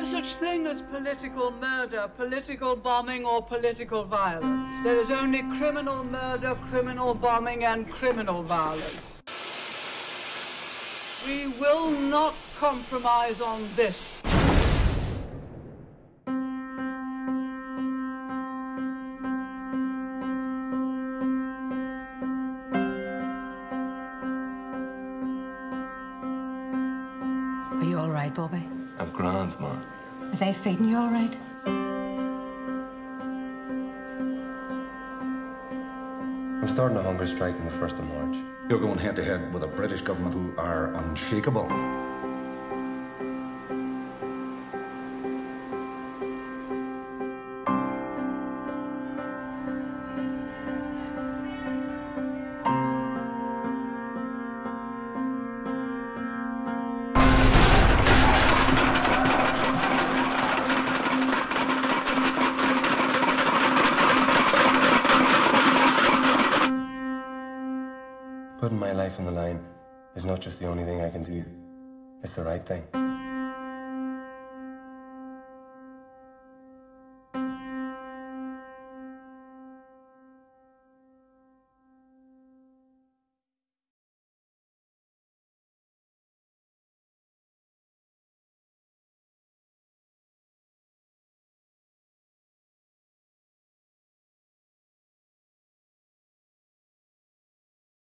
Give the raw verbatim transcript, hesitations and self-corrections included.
such thing as political murder, political bombing, or political violence. There is only criminal murder, criminal bombing, and criminal violence. We will not compromise on this. Are you all right, Bobby? I'm grand, Ma. Are they feeding you all right? I'm starting a hunger strike on the first of March. You're going head-to-head with a British government who are unshakable. Putting my life on the line is not just the only thing I can do. It's the right thing.